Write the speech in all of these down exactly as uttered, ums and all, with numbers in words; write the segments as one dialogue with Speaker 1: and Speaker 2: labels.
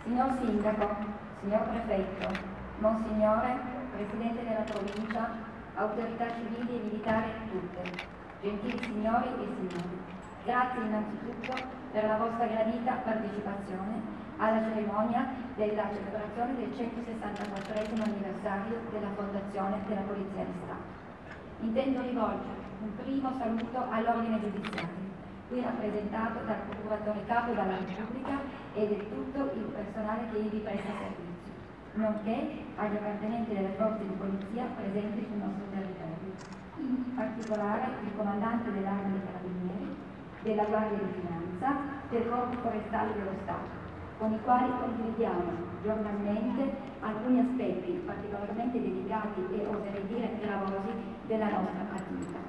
Speaker 1: Signor Sindaco, signor Prefetto, Monsignore, Presidente della Provincia, autorità civili e militari tutte, gentili signori e signori, grazie innanzitutto per la vostra gradita partecipazione alla cerimonia della celebrazione del centosessantaquattresimo anniversario della fondazione della Polizia di Stato. Intendo rivolgere un primo saluto all'ordine giudiziario, qui rappresentato dal Procuratore Capo della Repubblica e di tutto il personale che ivi presta servizio, nonché agli appartenenti delle forze di polizia presenti sul nostro territorio, in particolare il comandante dell'Arma dei Carabinieri, della Guardia di Finanza, del Corpo Forestale dello Stato, con i quali condividiamo giornalmente alcuni aspetti particolarmente delicati e oserei dire gravosi della nostra attività.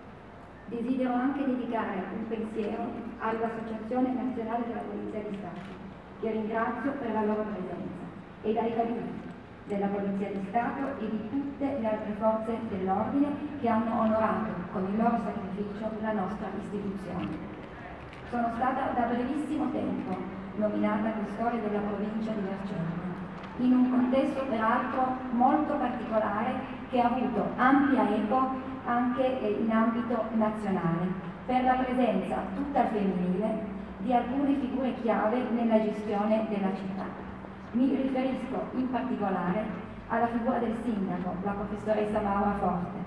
Speaker 1: Desidero anche dedicare un pensiero all'Associazione Nazionale della Polizia di Stato, che ringrazio per la loro presenza, ed ai caduti della Polizia di Stato e di tutte le altre forze dell'ordine che hanno onorato con il loro sacrificio la nostra istituzione. Sono stata da brevissimo tempo nominata questore della provincia di Vercelli, in un contesto peraltro molto particolare che ha avuto ampia eco anche in ambito nazionale, per la presenza tutta femminile di alcune figure chiave nella gestione della città. Mi riferisco in particolare alla figura del sindaco, la professoressa Maura Forte,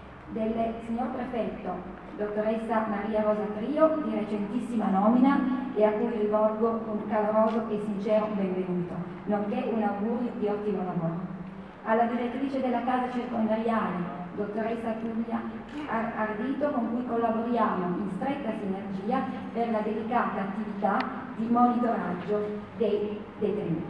Speaker 1: del signor prefetto, dottoressa Maria Rosa Trio, di recentissima nomina e a cui rivolgo un caloroso e sincero benvenuto, nonché un augurio di ottimo lavoro. Alla direttrice della casa circondariale, dottoressa Giulia Ardito, con cui collaboriamo in stretta sinergia per la delicata attività di monitoraggio dei detenuti.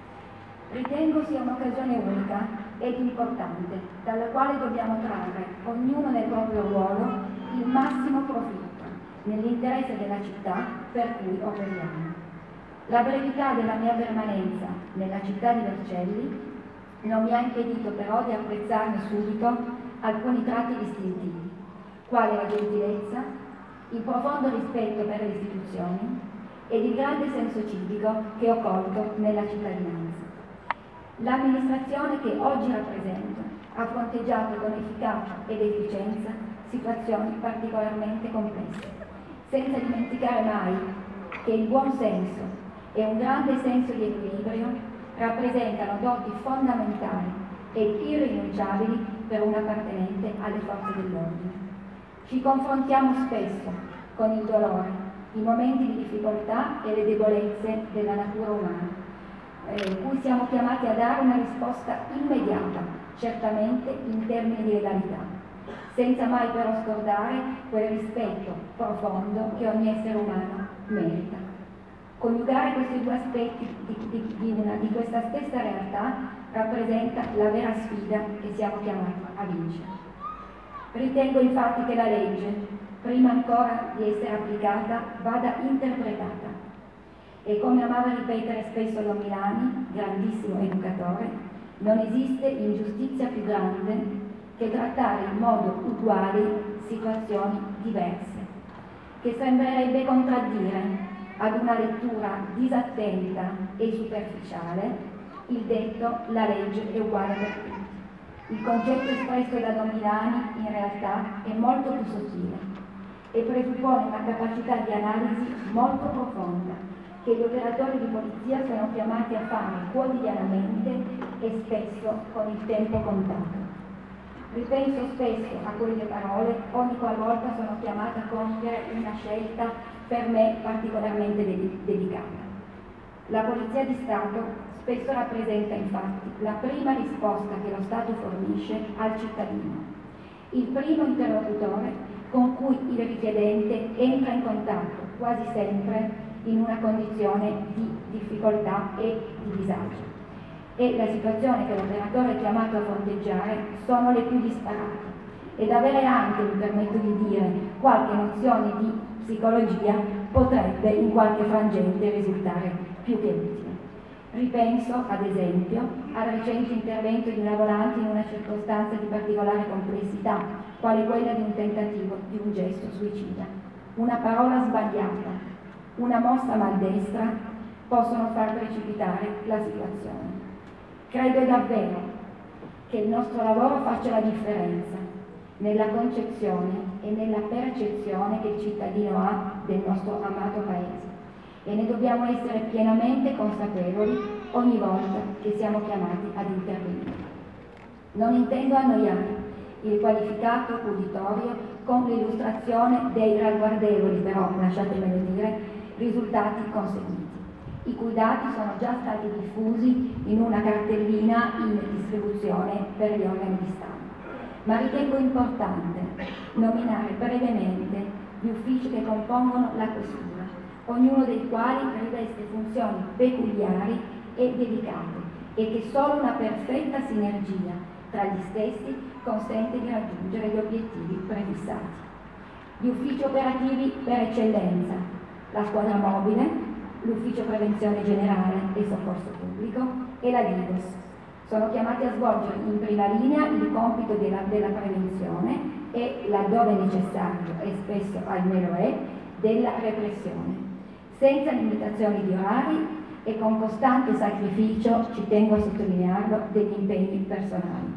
Speaker 1: Ritengo sia un'occasione unica ed importante, dalla quale dobbiamo trarre, ognuno nel proprio ruolo, il massimo profitto, nell'interesse della città per cui operiamo. La brevità della mia permanenza nella città di Vercelli non mi ha impedito però di apprezzarne subito alcuni tratti distintivi, quali la gentilezza, il profondo rispetto per le istituzioni ed il grande senso civico che ho colto nella cittadinanza. L'amministrazione che oggi rappresento ha fronteggiato con efficacia ed efficienza situazioni particolarmente complesse, senza dimenticare mai che il buon senso e un grande senso di equilibrio rappresentano doti fondamentali ed irrinunciabili per un appartenente alle forze dell'ordine. Ci confrontiamo spesso con il dolore, i momenti di difficoltà e le debolezze della natura umana, eh, cui siamo chiamati a dare una risposta immediata, certamente in termini di legalità, senza mai però scordare quel rispetto profondo che ogni essere umano merita. Coniugare questi due aspetti di, di, di, una, di questa stessa realtà rappresenta la vera sfida che siamo chiamati a vincere. Ritengo infatti che la legge, prima ancora di essere applicata, vada interpretata. E come amava ripetere spesso Don Milani, grandissimo educatore, non esiste ingiustizia più grande che trattare in modo uguale situazioni diverse, che sembrerebbe contraddire ad una lettura disattenta e superficiale il detto la legge è uguale per tutti. Il concetto espresso da Don Milani in realtà è molto più sottile e presuppone una capacità di analisi molto profonda che gli operatori di polizia sono chiamati a fare quotidianamente e spesso con il tempo contato. Ripenso spesso a quelle parole ogni qualvolta sono chiamata a compiere una scelta per me particolarmente ded- delicata. La Polizia di Stato spesso rappresenta infatti la prima risposta che lo Stato fornisce al cittadino, il primo interlocutore con cui il richiedente entra in contatto quasi sempre in una condizione di difficoltà e di disagio. E la situazione che l'operatore è chiamato a fronteggiare sono le più disparate ed avere anche, mi permetto di dire, qualche nozione di psicologia potrebbe in qualche frangente risultare più che utile. Ripenso, ad esempio, al recente intervento di una volante in una circostanza di particolare complessità, quale quella di un tentativo di un gesto suicida. Una parola sbagliata, una mossa maldestra possono far precipitare la situazione. Credo davvero che il nostro lavoro faccia la differenza nella concezione e nella percezione che il cittadino ha del nostro amato Paese e ne dobbiamo essere pienamente consapevoli ogni volta che siamo chiamati ad intervenire. Non intendo annoiare il qualificato uditorio con l'illustrazione dei ragguardevoli, però lasciatemelo dire, risultati conseguiti, i cui dati sono già stati diffusi in una cartellina in distribuzione per gli organi di stampa. Ma ritengo importante nominare brevemente gli uffici che compongono la questura, ognuno dei quali riveste funzioni peculiari e dedicate e che solo una perfetta sinergia tra gli stessi consente di raggiungere gli obiettivi prefissati. Gli uffici operativi per eccellenza, la squadra mobile, l'ufficio prevenzione generale e soccorso pubblico e la Digos sono chiamati a svolgere in prima linea il compito della, della prevenzione e, laddove necessario, e spesso ahimè lo è, della repressione, senza limitazioni di orari e con costante sacrificio, ci tengo a sottolinearlo, degli impegni personali.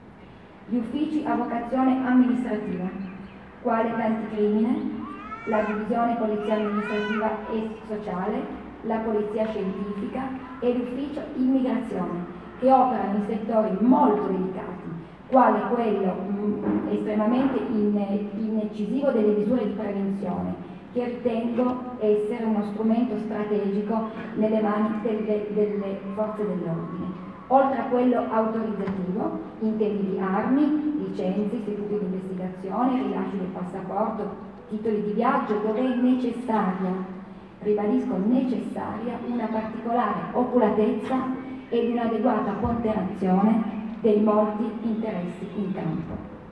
Speaker 1: Gli uffici a vocazione amministrativa, quale l'anticrimine, la divisione polizia amministrativa e sociale, la polizia scientifica e l'ufficio immigrazione, che operano in settori molto delicati, quale quello mh, estremamente in, incisivo delle misure di prevenzione, che ritengo essere uno strumento strategico nelle mani delle, delle forze dell'ordine, oltre a quello autorizzativo, intendi di armi, licenze, istituti di investigazione, rilascio del passaporto, titoli di viaggio, dove è necessaria, ribadisco necessaria, una particolare oculatezza ed un'adeguata ponderazione dei molti interessi in campo.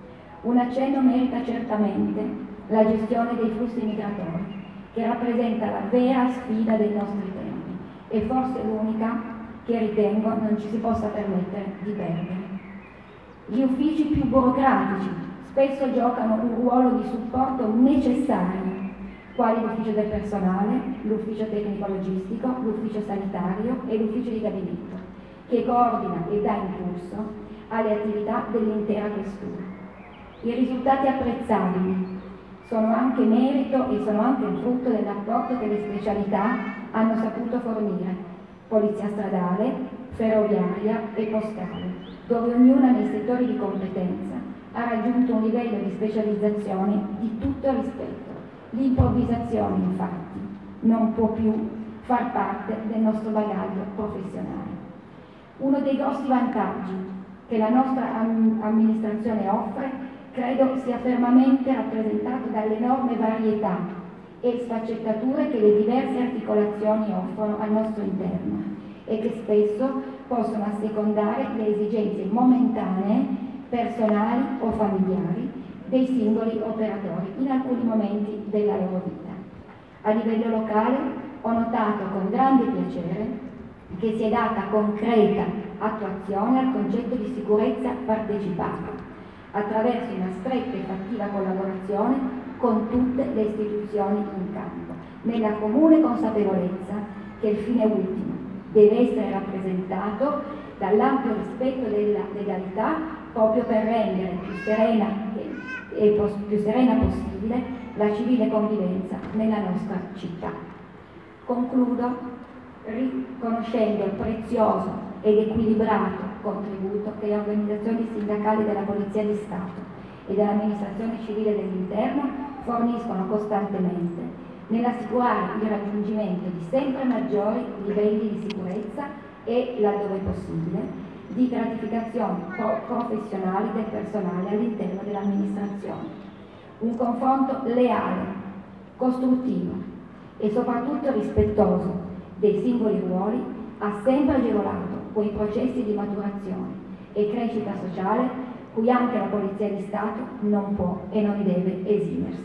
Speaker 1: Un accenno merita certamente la gestione dei flussi migratori, che rappresenta la vera sfida dei nostri tempi e forse l'unica che ritengo non ci si possa permettere di perdere. Gli uffici più burocratici spesso giocano un ruolo di supporto necessario, quali l'ufficio del personale, l'ufficio tecnico-logistico, l'ufficio sanitario e l'ufficio di gabinetto, che coordina e dà impulso alle attività dell'intera questura. I risultati apprezzabili sono anche merito e sono anche il frutto dell'apporto che le specialità hanno saputo fornire, polizia stradale, ferroviaria e postale, dove ognuna nei settori di competenza ha raggiunto un livello di specializzazione di tutto rispetto. L'improvvisazione, infatti, non può più far parte del nostro bagaglio professionale. Uno dei grossi vantaggi che la nostra amministrazione offre credo sia fermamente rappresentato dall'enorme varietà e sfaccettature che le diverse articolazioni offrono al nostro interno e che spesso possono assecondare le esigenze momentanee, personali o familiari dei singoli operatori in alcuni momenti della loro vita. A livello locale ho notato con grande piacere che si è data concreta attuazione al concetto di sicurezza partecipata, attraverso una stretta e fattiva collaborazione con tutte le istituzioni in campo, nella comune consapevolezza che il fine ultimo deve essere rappresentato dall'ampio rispetto della legalità, proprio per rendere più serena e, e più serena possibile la civile convivenza nella nostra città. Concludo riconoscendo il prezioso ed equilibrato contributo che le organizzazioni sindacali della Polizia di Stato e dell'amministrazione civile dell'interno forniscono costantemente nell'assicurare il raggiungimento di sempre maggiori livelli di sicurezza e, laddove possibile, di gratificazioni pro professionali del personale all'interno dell'amministrazione. Un confronto leale, costruttivo e soprattutto rispettoso dei singoli ruoli ha sempre agevolato quei processi di maturazione e crescita sociale cui anche la Polizia di Stato non può e non deve esimersi.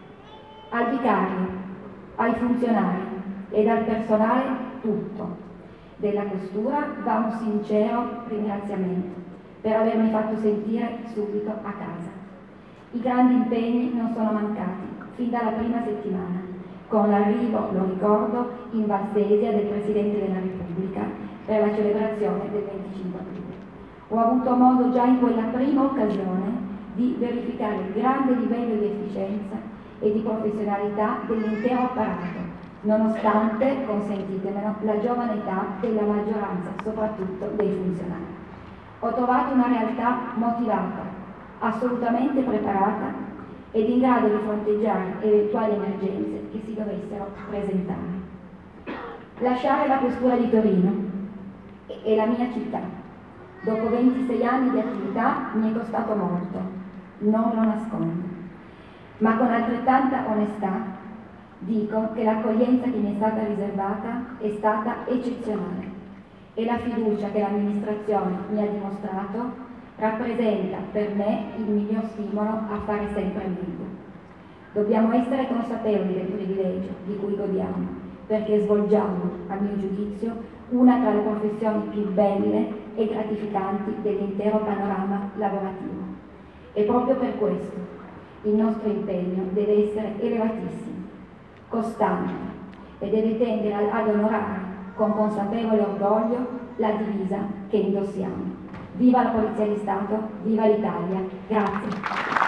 Speaker 1: Al vicario, ai funzionari ed al personale tutto della questura va un sincero ringraziamento per avermi fatto sentire subito a casa. I grandi impegni non sono mancati fin dalla prima settimana con l'arrivo, lo ricordo, in Valsesia del Presidente della Repubblica per la celebrazione del venticinque aprile. Ho avuto modo già in quella prima occasione di verificare il grande livello di efficienza e di professionalità dell'intero apparato, nonostante, consentitemelo, la giovane età della maggioranza, soprattutto dei funzionari. Ho trovato una realtà motivata, assolutamente preparata ed in grado di fronteggiare eventuali emergenze che si dovessero presentare. Lasciare la questura di Torino e la mia città, dopo ventisei anni di attività, mi è costato molto, non lo nascondo, ma con altrettanta onestà dico che l'accoglienza che mi è stata riservata è stata eccezionale e la fiducia che l'amministrazione mi ha dimostrato rappresenta per me il miglior stimolo a fare sempre meglio. Dobbiamo essere consapevoli del privilegio di cui godiamo, perché svolgiamo, a mio giudizio, una tra le professioni più belle e gratificanti dell'intero panorama lavorativo. E proprio per questo il nostro impegno deve essere elevatissimo, costante e deve tendere ad onorare con consapevole orgoglio la divisa che indossiamo. Viva la Polizia di Stato, viva l'Italia. Grazie.